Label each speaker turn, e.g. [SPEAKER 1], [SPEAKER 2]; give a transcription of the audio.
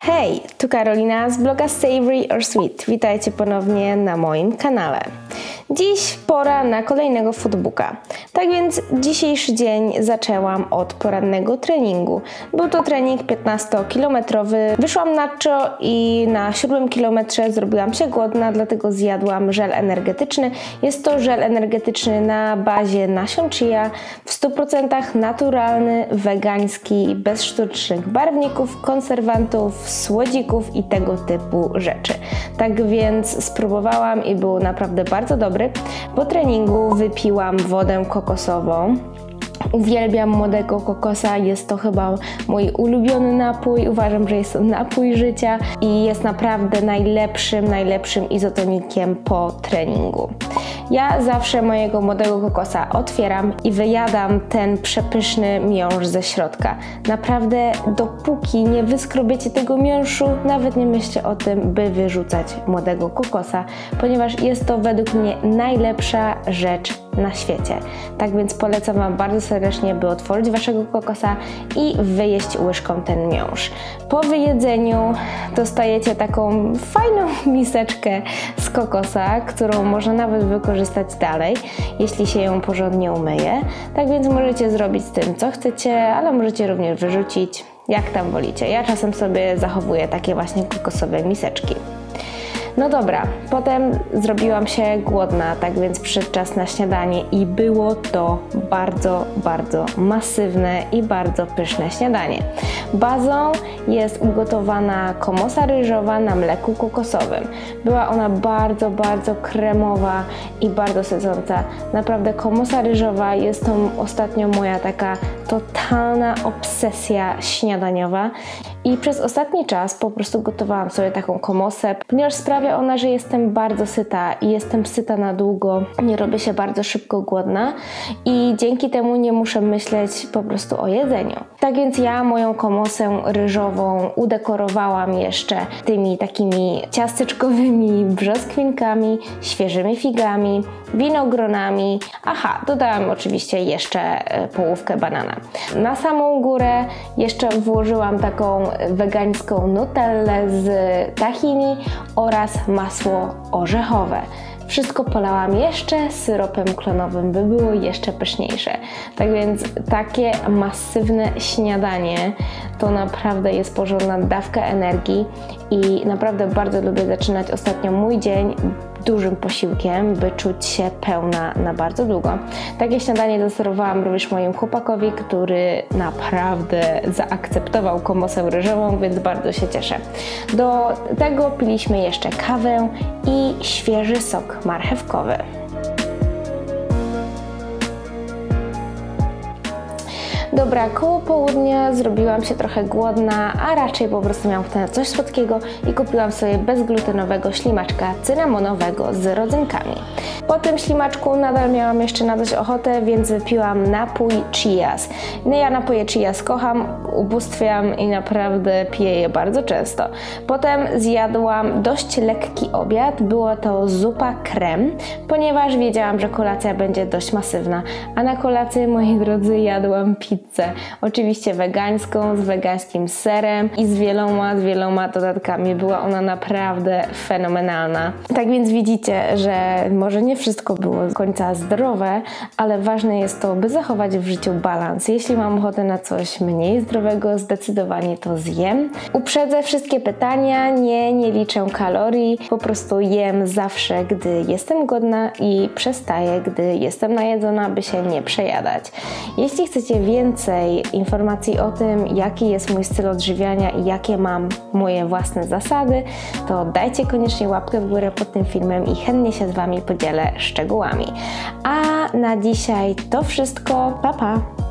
[SPEAKER 1] Hej, tu Karolina z bloga Savory or Sweet. Witajcie ponownie na moim kanale. Dziś pora na kolejnego foodbooka. Tak więc dzisiejszy dzień zaczęłam od porannego treningu. Był to trening 15-kilometrowy. Wyszłam na czo i na 7 kilometrze zrobiłam się głodna, dlatego zjadłam żel energetyczny. Jest to żel energetyczny na bazie nasion chia, w 100% naturalny, wegański, bez sztucznych barwników, konserwantów, słodzików i tego typu rzeczy. Tak więc spróbowałam i był naprawdę bardzo dobry. Po treningu wypiłam wodę kokosową. Uwielbiam młodego kokosa, jest to chyba mój ulubiony napój. Uważam, że jest to napój życia i jest naprawdę najlepszym izotonikiem po treningu. Ja zawsze mojego młodego kokosa otwieram i wyjadam ten przepyszny miąższ ze środka. Naprawdę dopóki nie wyskrobiecie tego miąższu, nawet nie myślcie o tym, by wyrzucać młodego kokosa, ponieważ jest to według mnie najlepsza rzecz na świecie. Tak więc polecam Wam bardzo serdecznie, by otworzyć Waszego kokosa i wyjeść łyżką ten miąższ. Po wyjedzeniu dostajecie taką fajną miseczkę z kokosa, którą można nawet wykorzystać dalej, jeśli się ją porządnie umyje. Tak więc możecie zrobić z tym, co chcecie, ale możecie również wyrzucić, jak tam wolicie. Ja czasem sobie zachowuję takie właśnie kokosowe miseczki. No dobra, potem zrobiłam się głodna, tak więc przyszedł czas na śniadanie i było to bardzo masywne i bardzo pyszne śniadanie. Bazą jest ugotowana komosa ryżowa na mleku kokosowym. Była ona bardzo kremowa i bardzo sycąca. Naprawdę komosa ryżowa jest to ostatnio moja taka totalna obsesja śniadaniowa i przez ostatni czas po prostu gotowałam sobie taką komosę, ponieważ sprawia ona, że jestem bardzo syta i jestem syta na długo, nie robię się bardzo szybko głodna i dzięki temu nie muszę myśleć po prostu o jedzeniu. Tak więc ja moją komosę ryżową udekorowałam jeszcze tymi takimi ciasteczkowymi brzoskwinkami, świeżymi figami, winogronami. Aha, dodałam oczywiście jeszcze połówkę banana. Na samą górę jeszcze włożyłam taką wegańską nutellę z tahini oraz masło orzechowe. Wszystko polałam jeszcze syropem klonowym, by było jeszcze pyszniejsze. Tak więc takie masywne śniadanie to naprawdę jest porządna dawka energii i naprawdę bardzo lubię zaczynać ostatnio mój dzień dużym posiłkiem, by czuć się pełna na bardzo długo. Takie śniadanie zaserwowałam również mojemu chłopakowi, który naprawdę zaakceptował komosę ryżową, więc bardzo się cieszę. Do tego piliśmy jeszcze kawę i świeży sok marchewkowy. Dobra, koło południa zrobiłam się trochę głodna, a raczej po prostu miałam ochotę na coś słodkiego i kupiłam sobie bezglutenowego ślimaczka cynamonowego z rodzynkami. Po tym ślimaczku nadal miałam jeszcze na coś ochotę, więc wypiłam napój Chias. No ja napoje Chias kocham, ubóstwiam i naprawdę piję je bardzo często. Potem zjadłam dość lekki obiad, była to zupa krem, ponieważ wiedziałam, że kolacja będzie dość masywna, a na kolację, moi drodzy, jadłam pizzę. Oczywiście wegańską, z wegańskim serem i z wieloma dodatkami. Była ona naprawdę fenomenalna. Tak więc widzicie, że może nie wszystko było do końca zdrowe, ale ważne jest to, by zachować w życiu balans. Jeśli mam ochotę na coś mniej zdrowego, zdecydowanie to zjem. Uprzedzę wszystkie pytania, nie liczę kalorii, po prostu jem zawsze, gdy jestem głodna i przestaję, gdy jestem najedzona, by się nie przejadać. Jeśli chcecie więcej informacji o tym, jaki jest mój styl odżywiania i jakie mam moje własne zasady, to dajcie koniecznie łapkę w górę pod tym filmem i chętnie się z Wami podzielę szczegółami. A na dzisiaj to wszystko. Pa, pa!